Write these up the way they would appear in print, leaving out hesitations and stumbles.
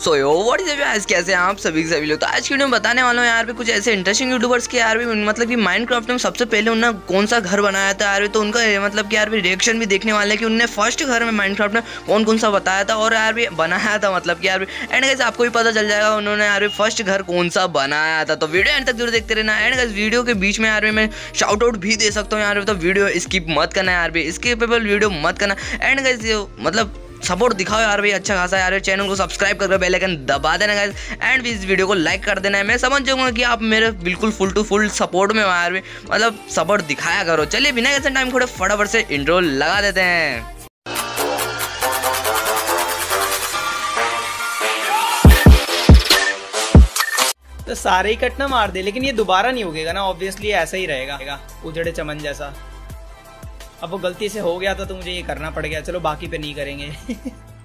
So yo what is guys, कैसे हैं आप सभी लोग। तो आज की वीडियो में बताने वाला हूँ यार भी कुछ ऐसे इंटरेस्टिंग यूट्यूबर्स के यार भी मतलब कि माइनक्राफ्ट में सबसे पहले उन्होंने कौन सा घर बनाया था यार भी, तो उनका मतलब कि यार भी रिएक्शन भी देखने वाले हैं कि उन्होंने फर्स्ट घर में माइनक्राफ्ट में कौन सा बताया था और यार भी बनाया था, मतलब कि यार भी एंड गाइस आपको भी पता चल जाएगा उन्होंने यार भी फर्स्ट घर कौन सा बनाया था। तो वीडियो एंड तक जरूर देखते रहना। एंड गाइस वीडियो के बीच में यार भी मैं शाउट आउट भी दे सकता हूँ यार भी, तो वीडियो स्किप मत करना यार भी, स्किपेबल वीडियो मत करना। एंड गाइस मतलब सपोर्ट दिखाओ यार भाई अच्छा खासा यार, चैनल को सब्सक्राइब करके बेल आइकन दबा देना गाइस, एंड भी इस वीडियो को लाइक कर देना है। मैं समझ जाऊंगा कि आप मेरे बिल्कुल फुल टू फुल सपोर्ट में यार भी मतलब सपोर्ट दिखाया करो। चलिए बिना कैसे टाइम खोड़े फटाफट से इंट्रो लगा देते हैं। तो सारे ही कट ना मार दे, लेकिन ये दोबारा नहीं होगा ना, ऑब्वियसली ऐसा ही रहेगा उजड़े चमन जैसा। अब वो गलती से हो गया था तो मुझे ये करना पड़ गया, चलो बाकी पे नहीं करेंगे।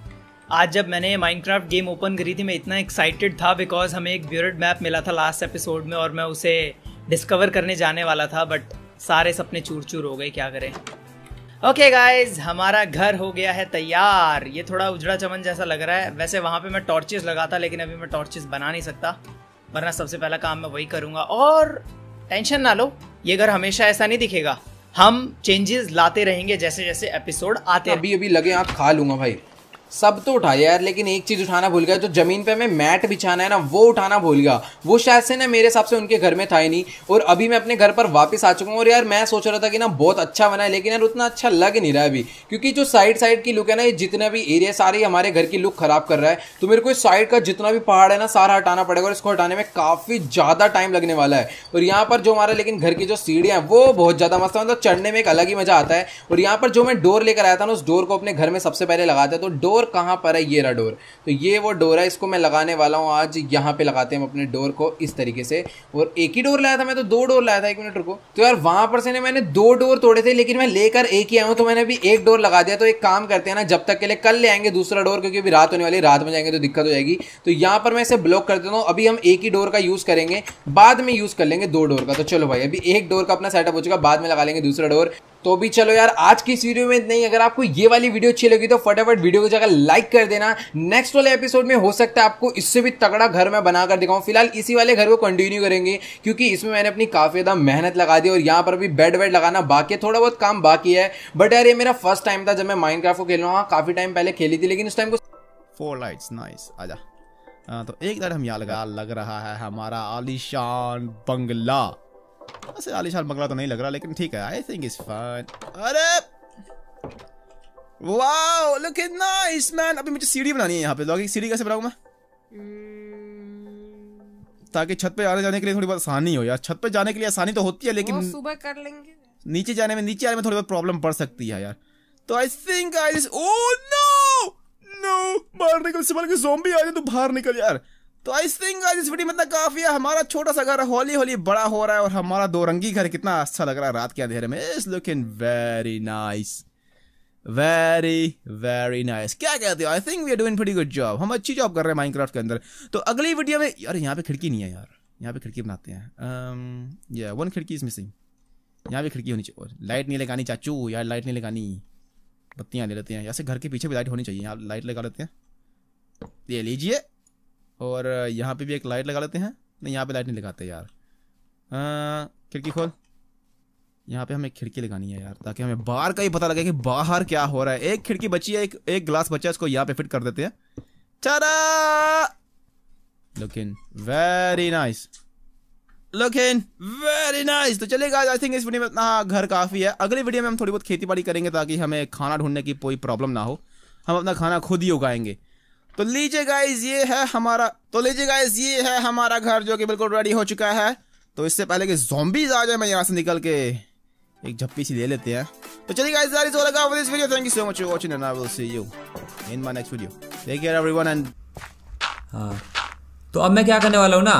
आज जब मैंने माइनक्राफ्ट गेम ओपन करी थी मैं इतना एक्साइटेड था बिकॉज हमें एक ब्यूरेड मैप मिला था लास्ट एपिसोड में और मैं उसे डिस्कवर करने जाने वाला था, बट सारे सपने चूर चूर हो गए, क्या करें। ओके गाइज, हमारा घर हो गया है तैयार। ये थोड़ा उजड़ा चमन जैसा लग रहा है, वैसे वहाँ पे मैं टॉर्चेस लगाता लेकिन अभी मैं टॉर्चेस बना नहीं सकता, वरना सबसे पहला काम मैं वही करूँगा। और टेंशन ना लो, ये घर हमेशा ऐसा नहीं दिखेगा, हम चेंजेस लाते रहेंगे जैसे जैसे एपिसोड आते हैं। अभी लगे आप खा लूंगा भाई, सब तो उठाया यार, लेकिन एक चीज उठाना भूल गया, जो जमीन पे हमें मैट बिछाना है ना वो उठाना भूल गया। वो शायद से ना मेरे हिसाब से उनके घर में था ही नहीं, और अभी मैं अपने घर पर वापस आ चुका हूँ। और यार मैं सोच रहा था कि ना बहुत अच्छा बना है, लेकिन यार उतना अच्छा लग नहीं रहा है अभी, क्योंकि जो साइड की लुक है ना, ये जितना भी एरिया सारे हमारे घर की लुक खराब कर रहा है। तो मेरे को इस साइड का जितना भी पहाड़ है ना सारा हटाना पड़ेगा, और इसको हटाने में काफी ज्यादा टाइम लगने वाला है। और यहाँ पर जो हमारा लेकिन घर की जो सीढ़ियां है वो बहुत ज्यादा मस्त है, मतलब चढ़ने में एक अलग ही मजा आता है। और यहाँ पर जो मैं डोर लेकर आया था ना, उस डोर को अपने घर में सबसे पहले लगाता है। तो डोर कहाँ पर है, ये रहा डोर। तो ये वो डोर है, इसको मैं लगाने वाला हूँ आज। यहाँ पे लगाते हैं हम अपने डोर को इस तरीके से। और एक ही डोर लाया था मैं, तो दो डोर लाया था, एक मिनट रुको। तो यार वहां पर से मैंने दो डोर तोड़े थे, लेकिन मैं लेकर एक ही आया हूँ, तो मैंने अभी एक डोर लगा दिया। तो एक काम करते हैं ना, जब तक के लिए कल ले आएंगे दूसरा डोर, क्योंकि अभी रात होने वाली, रात में जाएंगे तो दिक्कत हो जाएगी। तो यहाँ पर मैं इसे ब्लॉक कर देता हूँ। अभी हम एक ही डोर का यूज करेंगे, बाद में यूज कर लेंगे दो डोर का। तो चलो भाई, अभी एक डोर का अपना सेटअप हो चुका, बाद में लगा लेंगे दूसरा डोर। तो भी चलो यार, आज की इस वीडियो में नहीं, अगर आपको ये वाली वीडियो अच्छी लगी तो फटाफट वीडियो को जाकर लाइक कर देना। नेक्स्ट वाले एपिसोड में हो सकता है आपको इससे भी तगड़ा घर मैं बनाकर दिखाऊं। फिलहाल इसी वाले घर को कंटिन्यू करेंगे, क्योंकि इसमें मैंने अपनी काफी ज्यादा मेहनत लगा दी। और यहाँ पर भी बेड वेड लगाना बाकी है, थोड़ा बहुत काम बाकी है। बट यार ये मेरा फर्स्ट टाइम था जब मैं माइनक्राफ्ट को खेल रहा हूँ। काफी टाइम पहले खेली थी, लेकिन उस टाइम को 4 लाइट्स नाइस आजा। तो एक लाइट हम यहाँ लग रहा है हमारा आलीशान बंगला। ऐसे आलीशान बंगला तो नहीं लग रहा, लेकिन ठीक है, आई थिंक इट्स फाइन। अरे wow, look it nice man. अभी मुझे सीढ़ी बनानी है यहाँ पे, लॉगिंग सीढ़ी कैसे बनाऊँ मैं, ताकि छत पे आने जाने के लिए थोड़ी बहुत आसानी हो। यार छत पे जाने के लिए आसानी तो होती है, लेकिन सुबह कर लेंगे, नीचे आने में थोड़ी बहुत प्रॉब्लम पड़ सकती है यार। तो I think oh no no, बाहर निकल, से बल्कि ज़ॉम्बी आ जाए तो बाहर निकल यार। तो आई थिंक आज इस वीडियो में इतना काफी है। हमारा छोटा सा घर हौली हौली बड़ा हो रहा है, और हमारा दो रंगी घर कितना अच्छा लग रहा है रात के अंधेरे में। It's looking very nice, very nice. क्या कहते हो? I think we are doing pretty good job. हम अच्छी जॉब कर रहे हैं माइनक्राफ्ट के अंदर। तो अगली वीडियो में यार, यहाँ पे खिड़की नहीं है यार, यहाँ पे खिड़की बनाते हैं। या वन खिड़की इज मिसिंग, यहाँ पे खिड़की होनी चाहिए। लाइट नहीं लगानी चाचू यार, लाइट नहीं लगानी, बत्तियाँ ले लेते हैं। यहाँ से घर के पीछे भी लाइट होनी चाहिए, यहाँ लाइट लगा लेते हैं, ये लीजिए। और यहाँ पे भी एक लाइट लगा लेते हैं। नहीं, यहाँ पे लाइट नहीं लगाते यार। खिड़की खोल, यहाँ पे हमें खिड़की लगानी है यार, ताकि हमें बाहर का ही पता लगे कि बाहर क्या हो रहा है। एक खिड़की बची है, एक ग्लास बचा है, इसको यहाँ पे फिट कर देते हैं। चला, looking very nice, looking very nice. तो चलेगा, आई थिंक इस वीडियो में इतना घर काफी है। अगली वीडियो में हम थोड़ी बहुत खेती बाड़ी करेंगे, ताकि हमें खाना ढूंढने की कोई प्रॉब्लम ना हो, हम अपना खाना खुद ही उगाएंगे। तो लीजिए गाइस, ये है हमारा घर, जो कि बिल्कुल रेडी हो चुका है। तो इससे पहले कि ज़ॉम्बीज आ जाए, मैं यहाँ से निकल के एक झप्पी सी ले लेते हैं। तो चलिए guys, that is all about this video. Thank you so much for watching, and I will see you in my next video. Take care everyone. And हाँ, तो अब मैं क्या करने वाला हूँ ना,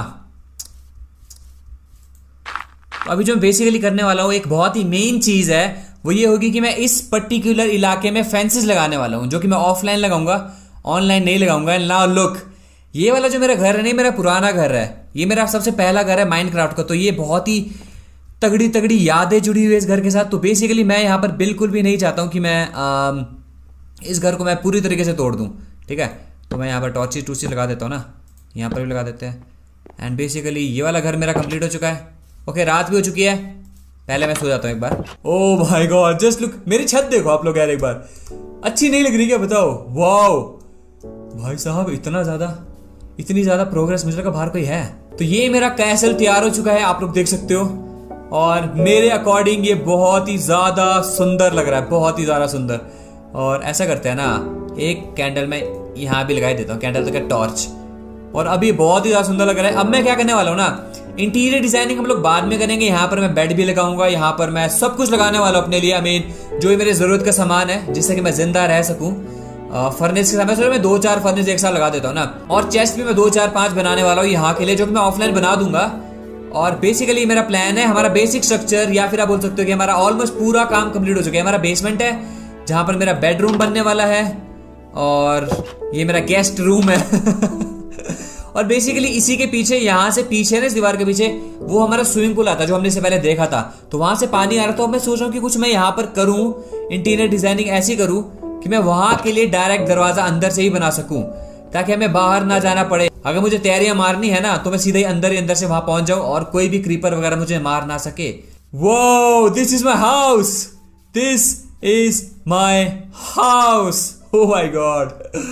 तो अभी जो मैं बेसिकली करने वाला हूँ, एक बहुत ही मेन चीज है, वो ये होगी कि मैं इस पर्टिकुलर इलाके में फेंसेस लगाने वाला हूँ, जो कि मैं ऑफलाइन लगाऊंगा, ऑनलाइन नहीं लगाऊंगा। नाउ लुक, ये वाला जो मेरा घर है, नहीं मेरा पुराना घर है, ये मेरा सबसे पहला घर है माइनक्राफ्ट का। तो ये बहुत ही तगड़ी यादें जुड़ी हुई है इस घर के साथ। तो बेसिकली मैं यहाँ पर बिल्कुल भी नहीं चाहता हूँ कि मैं इस घर को मैं पूरी तरीके से तोड़ दूँ, ठीक है। तो तो मैं यहाँ पर टॉर्चेस लगा देता हूँ ना, यहाँ पर भी लगा देते हैं। एंड बेसिकली ये वाला घर मेरा कंप्लीट हो चुका है। ओके, रात भी हो चुकी है, पहले मैं सो जाता हूँ एक बार। Oh my god, just look, मेरी छत देखो आप लोग यार एक बार, अच्छी नहीं लग रही क्या बताओ? वाओ भाई साहब, इतनी ज़्यादा प्रोग्रेस, मुझे लगा बाहर कोई है। तो ये मेरा कैसल तैयार हो चुका है, आप लोग देख सकते हो, और मेरे अकॉर्डिंग ये बहुत ही ज़्यादा सुंदर लग रहा है, बहुत ही ज़्यादा सुंदर। और ऐसा करते हैं ना, एक कैंडल मैं यहाँ भी लगा देता हूँ, कैंडल तो क्या, टॉर्च, और अभी बहुत ही ज़्यादा सुंदर लग रहा है। अब मैं क्या करने वाला हूँ ना, इंटीरियर डिजाइनिंग हम लोग बाद में करेंगे। यहाँ पर मैं बेड भी लगाऊंगा, यहाँ पर मैं सब कुछ लगाने वाला हूँ अपने लिए। आई मीन जो मेरे जरूरत का सामान है जिससे कि मैं जिंदा रह सकूं। फर्नेस के समय मैं 2-4 फर्नेस एक साथ लगा देता हूँ ना, और चेस्ट भी मैं 2-4-5 बनाने वाला हूँ यहाँ के लिए, जो कि मैं ऑफलाइन बना दूंगा। और बेसिकली मेरा प्लान है, हमारा बेसिक स्ट्रक्चर या फिर आप बोल सकते हो कि हमारा ऑलमोस्ट पूरा काम कंप्लीट हो चुका है। हमारा बेसमेंट है जहाँ पर मेरा बेडरूम बनने वाला है, और ये मेरा गेस्ट रूम है और बेसिकली इसी के पीछे, यहाँ से पीछे ना, इस दीवार के पीछे वो हमारा स्विमिंग पूल आता है जो हमने इससे पहले देखा था, तो वहां से पानी आ रहा था। तो मैं सोच रहा हूँ कि कुछ मैं यहाँ पर करूँ, इंटीरियर डिजाइनिंग ऐसी करूँ कि मैं वहां के लिए डायरेक्ट दरवाजा अंदर से ही बना सकूं, ताकि हमें बाहर ना जाना पड़े। अगर मुझे तैयारियां मारनी है ना, तो मैं सीधे ही अंदर से वहां पहुंच जाऊं और कोई भी क्रीपर वगैरह मुझे मार ना सके। वो this is my house, this is my house, oh my god,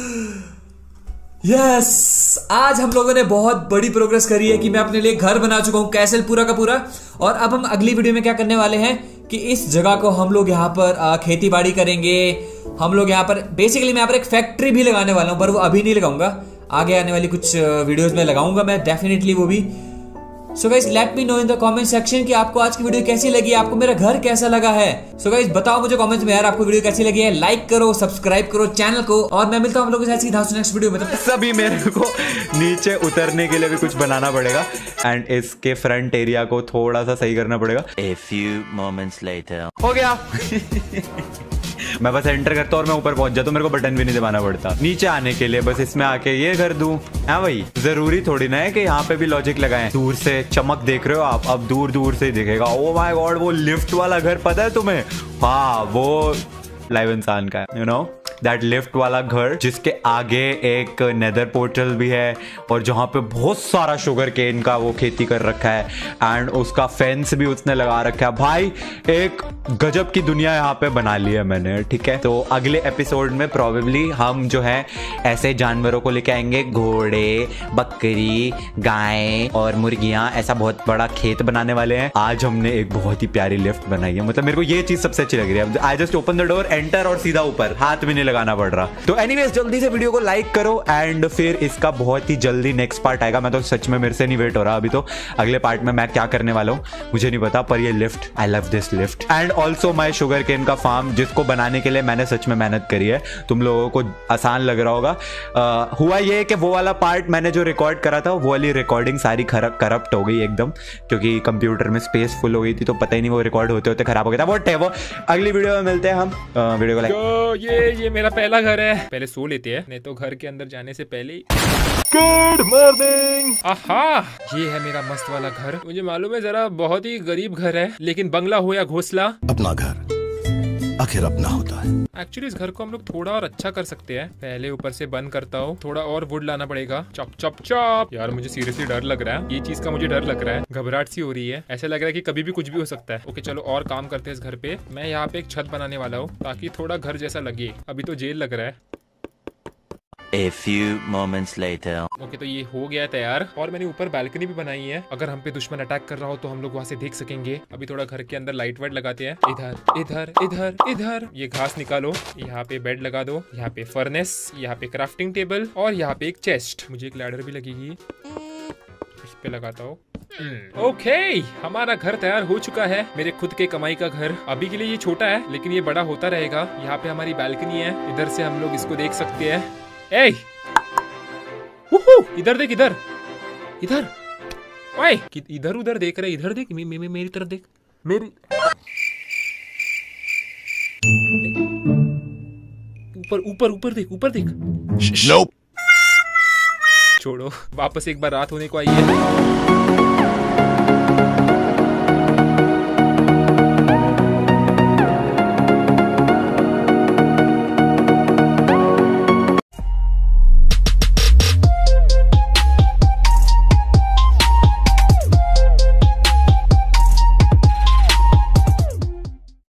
yes. आज हम लोगों ने बहुत बड़ी प्रोग्रेस करी है कि मैं अपने लिए घर बना चुका हूं, कैसल पूरा का पूरा। और अब हम अगली वीडियो में क्या करने वाले हैं कि इस जगह को हम लोग यहाँ पर खेती बाड़ी करेंगे। हम लोग यहाँ पर बेसिकली मैं यहाँ पर एक फैक्ट्री भी लगाने वाला हूँ, पर वो अभी नहीं लगाऊंगा, आगे आने वाली कुछ वीडियोस में लगाऊंगा मैं डेफिनेटली वो भी। So guys let me know in the comment section कि आपको आज की वीडियो कैसी लगी, आपको मेरा घर कैसा लगा है। सो गाइस बताओ मुझे कमेंट्स में यार आपको वीडियो कैसी लगी है। लाइक करो, सब्सक्राइब करो चैनल को, और मैं मिलता हूँ आप लोगों के साथ नेक्स्ट वीडियो में। सभी मेरे को नीचे उतरने के लिए भी कुछ बनाना पड़ेगा, एंड इसके फ्रंट एरिया को थोड़ा सा सही करना पड़ेगा। A few moments later. हो गया मैं बस एंटर करता और मैं ऊपर पहुंच जाता, मेरे को बटन भी नहीं दबाना पड़ता नीचे आने के लिए, बस इसमें आके ये कर दूं। हाँ भाई, जरूरी थोड़ी ना है कि यहाँ पे भी लॉजिक लगाएं। दूर से चमक देख रहे हो आप, अब दूर दूर से ही दिखेगा। ओ माय गॉड, वो लिफ्ट वाला घर पता है तुम्हें? हाँ, वो लाइव इंसान का है, यू नो दैट लिफ्ट वाला घर, जिसके आगे एक नेदर पोर्टल भी है, और जहाँ पे बहुत सारा शुगर केन का वो खेती कर रखा है, एंड उसका फेंस भी उसने लगा रखा है। भाई एक गजब की दुनिया यहाँ पे बना ली है मैंने, ठीक है। तो अगले एपिसोड में प्रोबेबली हम जो है ऐसे जानवरों को लेके आएंगे, घोड़े, बकरी, गाय और मुर्गियां, ऐसा बहुत बड़ा खेत बनाने वाले हैं। आज हमने एक बहुत ही प्यारी लिफ्ट बनाई है, मतलब मेरे को ये चीज सबसे अच्छी लग रही है। I just open the door, enter, और सीधा ऊपर, हाथ भी नहीं लगाना पड़ रहा। तो एनीवेज जल्दी से वीडियो को लाइक करो, एंड फिर इसका बहुत ही जल्दी नेक्स्ट पार्ट आएगा। मैं तो सच में, मेरे से नहीं वेट हो रहा अभी। तो अगले पार्ट में मैं क्या करने वाला हूँ मुझे नहीं पता, पर ये lift, I love this lift, and also my sugar cane का फार्म, जिसको बनाने के लिए मैंने सच में मेहनत करी है। तुम लोगों को आसान लग रहा होगा। हुआ ये कि वो वाला पार्ट मैंने जो रिकॉर्ड करा था, वो वाली रिकॉर्डिंग सारी करप्ट हो गई एकदम, क्योंकि कंप्यूटर में स्पेस फुल हो गई थी, तो पता ही नहीं वो रिकॉर्ड होते होते खराब हो गया था। वो टेवो अगली वीडियो में मिलते हैं हम। वीडियो को लाइक। तो ये मेरा पहला घर है, पहले सो लेते हैं, नहीं तो घर के अंदर जाने से पहले ही। Good morning. आहा, ये है मेरा मस्त वाला घर। मुझे मालूम है जरा बहुत ही गरीब घर है, लेकिन बंगला हो या घोंसला, अपना घर आखिर अपना होता है। एक्चुअली इस घर को हम लोग थोड़ा और अच्छा कर सकते हैं। पहले ऊपर से बंद करता हूँ, थोड़ा और वुड लाना पड़ेगा। Chop chop chop. यार मुझे सीरियसली डर लग रहा है, ये चीज का मुझे डर लग रहा है, घबराहट सी हो रही है, ऐसा लग रहा है कि कभी भी कुछ भी हो सकता है। ओके चलो और काम करते हैं इस घर पे। मैं यहाँ पे एक छत बनाने वाला हूँ ताकि थोड़ा घर जैसा लगे, अभी तो जेल लग रहा है। A few moments later. Okay तो ये हो गया तैयार, और मैंने ऊपर बालकनी भी बनाई है, अगर हम पे दुश्मन अटैक कर रहा हो तो हम लोग वहाँ से देख सकेंगे। अभी थोड़ा घर के अंदर लाइट वाइट लगाते हैं, इधर इधर इधर इधर। ये घास निकालो, यहाँ पे बेड लगा दो, यहाँ पे फर्नेस, यहाँ पे क्राफ्टिंग टेबल, और यहाँ पे एक चेस्ट। मुझे एक लैडर भी लगेगी, इस पे लगाता हूँ। ओके हमारा घर तैयार हो चुका है, मेरे खुद के कमाई का घर। अभी के लिए ये छोटा है, लेकिन ये बड़ा होता रहेगा। यहाँ पे हमारी बालकनी है, इधर से हम लोग इसको देख सकते हैं। ए, इधर देख, इधर इधर, ओए इधर उधर देख रहे, इधर देख, मेरी तरफ देख, मेरी ऊपर ऊपर ऊपर देख, ऊपर देख। Nope. छोड़ो, वापस एक बार रात होने को आई है।